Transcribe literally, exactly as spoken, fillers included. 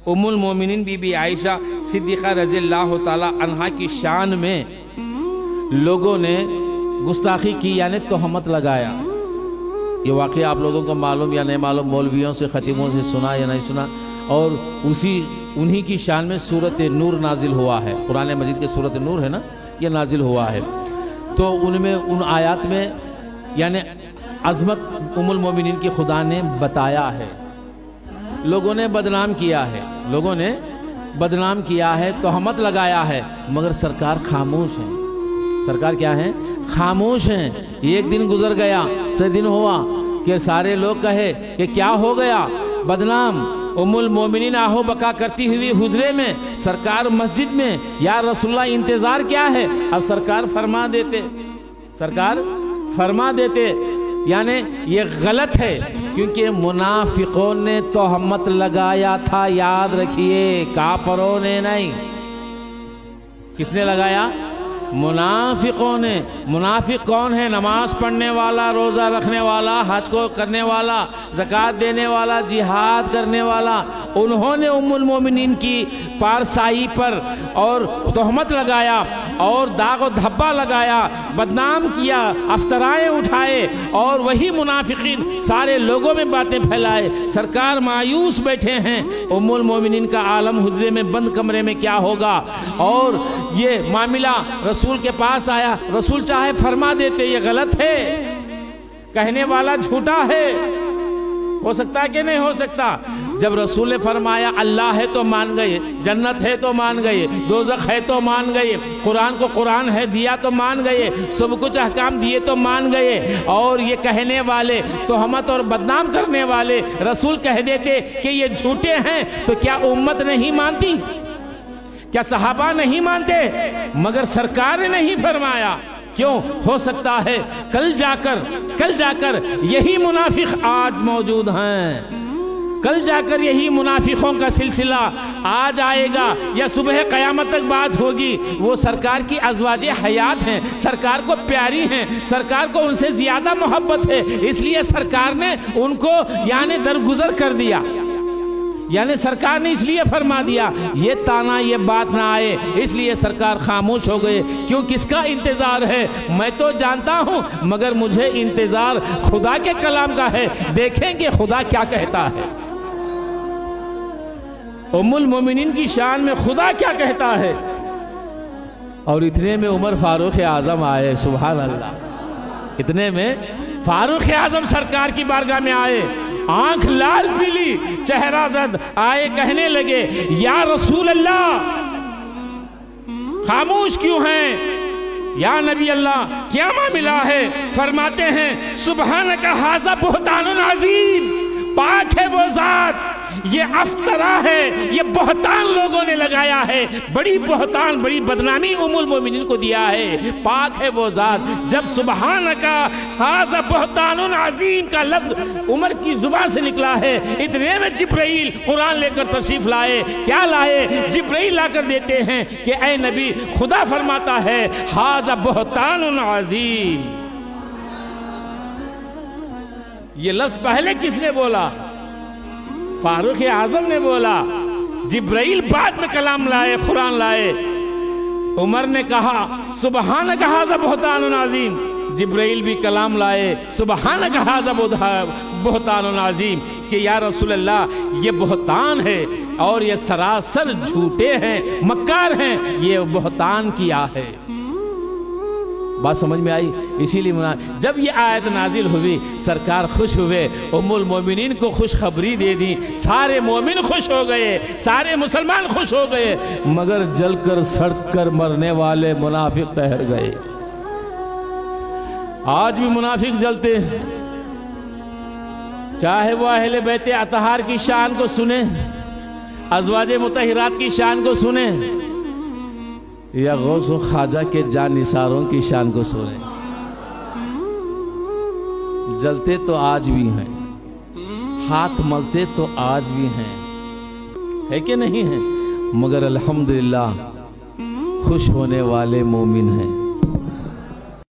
उम्मुल मोमिनीन बीबी आयशा सिद्दीक़ा रज़ियल्लाहु ताला अन्हा की शान में लोगों ने गुस्ताखी की, यानी तोहमत लगाया। ये वाक़या आप लोगों को मालूम या नहीं मालूम, मौलवियों से खतीबों से सुना या नहीं सुना। और उसी उन्हीं की शान में सूरत नूर नाजिल हुआ है। कुरान मजीद के सूरत नूर है ना, ये नाजिल हुआ है। तो उनमें उन आयत में यानी अज़मत उम्मुल मोमिनीन की खुदा ने बताया है। लोगों ने बदनाम किया है, लोगों ने बदनाम किया है, तोहमत लगाया है, मगर सरकार खामोश है। सरकार क्या है? खामोश हैं। एक दिन गुजर गया, छह दिन हुआ कि सारे लोग कहे कि क्या हो गया, बदनाम उम्मुल मोमिनीन आहो बका करती हुई हुजरे में, सरकार मस्जिद में, या रसूलुल्लाह इंतजार क्या है? अब सरकार फरमा देते, सरकार फरमा देते, यानी ये गलत है, क्योंकि मुनाफिकों ने तोहमत लगाया था। याद रखिए, काफरों ने नहीं। किसने लगाया? मुनाफिकों ने। मुनाफिक कौन है? नमाज पढ़ने वाला, रोज़ा रखने वाला, हज को करने वाला, ज़कात देने वाला, जिहाद करने वाला। उन्होंने उम्मुल मोमिनीन की पारसाई पर और तोहमत लगाया और दाग व धब्बा लगाया, बदनाम किया, अफ्तराएं उठाए, और वही मुनाफिकीन सारे लोगों में बातें फैलाए। सरकार मायूस बैठे हैं, उम्मुल मोमिनीन का आलम हुज्रे में बंद कमरे में क्या होगा। और ये मामला रसूल के पास आया, रसूल चाहे फरमा देते ये गलत है, कहने वाला झूठा है। हो सकता है कि नहीं हो सकता? जब रसूल ने फरमाया अल्लाह है तो मान गए, जन्नत है तो मान गए, दोज़ख है तो मान गए, कुरान को कुरान है दिया तो मान गए, सब कुछ अहकाम दिए तो मान गए, और ये कहने वाले, तोहमत और बदनाम करने वाले रसूल कह देते कि ये झूठे हैं, तो क्या उम्मत नहीं मानती? क्या सहाबा नहीं मानते? मगर सरकार ने नहीं फरमाया। क्यों? हो सकता है कल जाकर कल जाकर यही मुनाफिक आज मौजूद हैं, कल जाकर यही मुनाफिकों का सिलसिला आज आएगा, या सुबह क़यामत तक बात होगी। वो सरकार की अज़वाजे हयात हैं, सरकार को प्यारी हैं, सरकार को उनसे ज़्यादा मोहब्बत है, इसलिए सरकार ने उनको यानी दरगुजर कर दिया, यानी सरकार ने इसलिए फरमा दिया, ये ताना ये बात ना आए, इसलिए सरकार खामोश हो गए। क्यों? किसका इंतजार है? मैं तो जानता हूं, मगर मुझे इंतजार खुदा के कलाम का है। देखेंगे खुदा क्या कहता है। उम्मुल मोमिनीन की शान में खुदा क्या कहता है। और इतने में उमर फारूक आजम आए, सुभान अल्लाह। इतने में फारूक आजम सरकार की बारगाह में आए, आंख लाल पीली, चेहरा जद आए, कहने लगे या रसूल अल्लाह, खामोश क्यों हैं? या नबी अल्लाह, क्या मामला है? फरमाते हैं सुबहानका हाज़ा बुहतानुन अज़ीम, पाक है वो ज़ात, ये अफ्तरा है, ये बहतान लोगों ने लगाया है, बड़ी बहतान, बड़ी बदनामी उम्मुल मोमिनीन को दिया है। पाक है वो ज़ात। जब सुबहानका हाज़ा बहतानुन अज़ीम का लफ्ज़ उमर की जुबान से निकला है, इतने में जिब्राइल कुरान लेकर तशरीफ लाए। क्या लाए? जिब्राइल लाकर देते हैं कि ऐ नबी, खुदा फरमाता है हाज़ा बहतानुन अज़ीम। ये लफ्ज़ पहले किसने बोला? फारूक आजम ने बोला। जिब्राइल बाद में कलाम लाए, कुरान लाए। उमर ने कहा सुबहानक हाज़ा बुहतानुन अज़ीम, जिब्राइल भी कलाम लाए, सुबहानक हाज़ा बुहतानुन अज़ीम, कि या रसूल अल्लाह, ये बुहतान है और ये सरासर झूठे हैं, मक्कार हैं, ये बुहतान किया है। बात समझ में आई? इसीलिए जब ये आयत नाजिल हुई, सरकार खुश हुए, उम्मुल मोमिनीन को खुशखबरी दे दी, सारे मोमिन खुश हो गए, सारे मुसलमान खुश हो गए, मगर जलकर सड़कर मरने वाले मुनाफिक ठहर गए। आज भी मुनाफिक जलते हैं, चाहे वो अहले बैत अतहार की शान को सुने, अज़वाजे मुतहिरात की शान को सुने, या गौस व ख्वाजा के जान निसारों की शान को सुने। जलते तो आज भी हैं, हाथ मलते तो आज भी हैं, है कि नहीं है? मगर अल्हम्दुलिल्लाह खुश होने वाले मोमिन हैं।